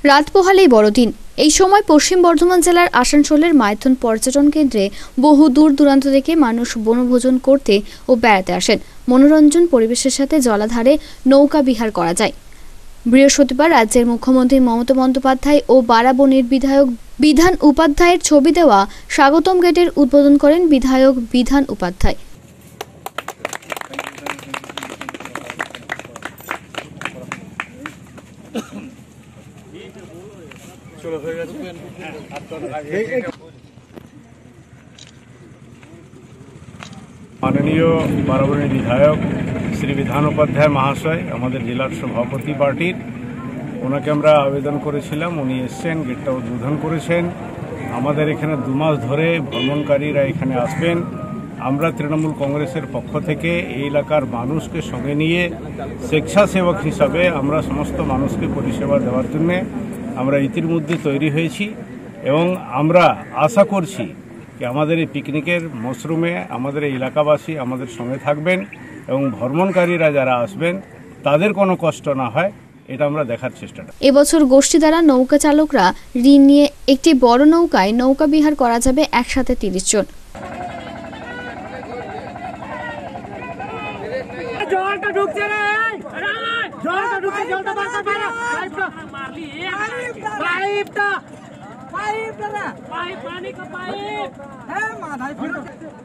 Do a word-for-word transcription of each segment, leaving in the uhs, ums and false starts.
রাত পোহালেই বড়দিন। এই সময় পশ্চিম বর্ধমান জেলার আসানসোলের মাইথন পর্যটন কেন্দ্রে বহু দূর দূরান্ত থেকে মানুষ বনভোজন করতে ও বেড়াতে আসেন। মনোরঞ্জন পরিবেশের সাথে জলাধারে নৌকা বিহার করা যায়। বৃহস্পতিবার রাজ্যের মুখ্যমন্ত্রী মমতা বন্দ্যোপাধ্যায় ও বারাবণীর বিধায়ক বিধান উপাধ্যায়ের ছবি দেওয়া স্বাগতম গেটের উদ্বোধন করেন বিধায়ক বিধান উপাধ্যায়। মাননীয় বারাবণী বিধায়ক শ্রী বিধান উপাধ্যায় মহাশয় আমাদের জেলার সভাপতি পার্টির, ওনাকে আমরা আবেদন করেছিলাম, উনি এসছেন, গেটটা উদ্বোধন করেছেন। আমাদের এখানে দু মাস ধরে ভ্রমণকারীরা এখানে আসবেন। আমরা তৃণমূল কংগ্রেসের পক্ষ থেকে এই এলাকার মানুষকে সঙ্গে নিয়ে স্বেচ্ছাসেবক হিসাবে আমরা সমস্ত মানুষকে পরিষেবা দেওয়ার জন্য আমরা ইতিমধ্যে তৈরি হয়েছি এবং আমরা আশা করছি যে আমাদের এই পিকনিকের মশরুমে আমাদের এই এলাকাবাসী আমাদের সঙ্গে থাকবেন এবং ভ্রমণকারীরা যারা আসবেন তাদের কোনো কষ্ট না হয়, এটা আমরা দেখার চেষ্টা করি। এবছর গোষ্ঠী দ্বারা নৌকা চালকরা ঋণ নিয়ে একটি বড় নৌকায় নৌকা বিহার করা যাবে একসাথে তিরিশ জন। জলটা ঢুকছে রে, জলটা ঢুকছে, জলটা বাঁচা বেরা, পাইপটা মারলি, পাইপটা পাইপটা না, পাইপ পানি का পাইপ হ্যাঁ মাথায় ফিরে।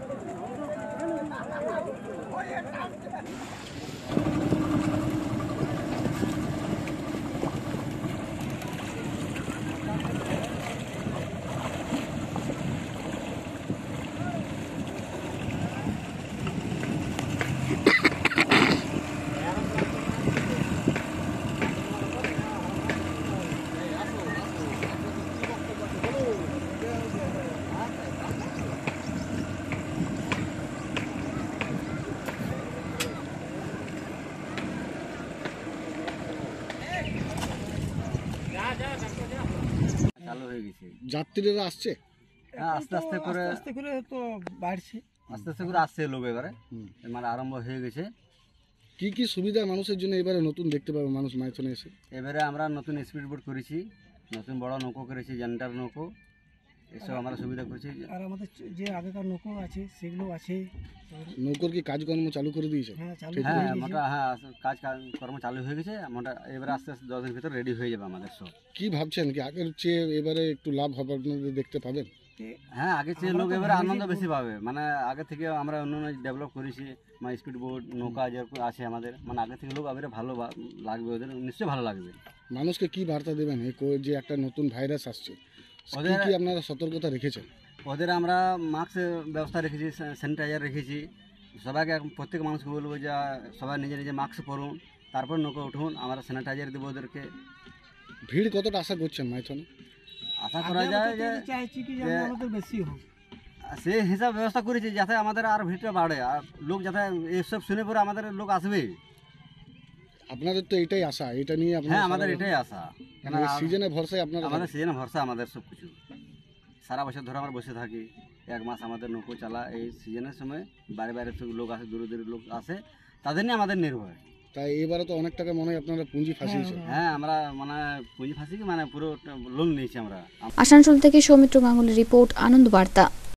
চালু হয়ে গেছে, যাত্রীরা আসছে, হ্যাঁ আস্তে আস্তে করে আস্তে করে তো বাড়ছে, আস্তে আস্তে করে আসছে লোক, এবারে মানে আরম্ভ হয়ে গেছে। কি কি সুবিধা মানুষের জন্য এবারে নতুন দেখতে পাবে মানুষ মাইথনে এসে? এবারে আমরা নতুন স্পিড বোট করেছি, নতুন বড় নৌকো করেছি, জেন্টার নৌকো, এসব আমরা সুবিধা করেছি। আর আমাদের যে আগেকার নৌকো আছে সেগুলো আছে। নৌকোর কি কাজকর্ম চালু করে দিয়েছে? হ্যাঁ মোটা হ্যাঁ কাজ কর্ম চালু হয়ে গেছে, মোটা এবারে আস্তে আস্তে দশ দিনের ভিতরে রেডি হয়ে যাবে আমাদের সব। কি ভাবছেন কি আগের চেয়ে এবারে একটু লাভ হবে আপনাদের দেখতে পাবেন? হ্যাঁ আগের চেয়ে লোক এবারে আনন্দ বেশি পাবে, মানে আগে থেকে আমরা অন্য ডেভেলপ করেছি, মানে স্পিড বোট নৌকা যেরকম আছে আমাদের, মানে আগে থেকে লোক এবারে ভালো লাগবে, ওদের নিশ্চয়ই ভালো লাগবে। মানুষকে কি বার্তা দেবেন এই যে একটা নতুন ভাইরাস আসছে, ওদের কি আপনারা সতর্কতা রেখেছেন? ওদের আমরা মাস্কের ব্যবস্থা রেখেছি, স্যানিটাইজার রেখেছি, সবাইকে প্রত্যেক মানুষকে বলবো যে সবাই নিজে নিজে মাস্ক পরুন, তারপর নৌকা উঠুন, আমরা স্যানিটাইজার দেবো ওদেরকে। ভিড় কতটা আশা করছেন মাইথনে? আশা করা যায় যে বেশি হোক, সেই হিসাব ব্যবস্থা করেছি যাতে আমাদের আর ভিড়টা বাড়ে, আর লোক যাতে এইসব শুনে পরে আমাদের লোক আসবে। আপনাদের তো এটাই আশা, এটা নিয়ে হ্যাঁ আমাদের এটাই আশা, কেন সিজনে ভরসায় আপনারা? আমাদের সিজনে ভরসা, আমাদের সব কিছু সারা বছর ধরে আমরা বসে থাকি, এক মাস আমাদের নৌকো চালা, এই সিজনের সময় বাইরে বাইরে সব লোক আসে, দূরে দূরে লোক আসে, তাদের নিয়ে আমাদের নির্ভর। তাই এবারে তো অনেক টাকা মনে হয় আপনারা পুঁজি ফাঁসিয়েছেন। হ্যাঁ আমরা মানে পুঁজি ফাঁসি মানে পুরো লোন নিয়েছি আমরা। আসানসোল থেকে সৌমিত্র গাঙ্গুলির রিপোর্ট, আনন্দ বার্তা।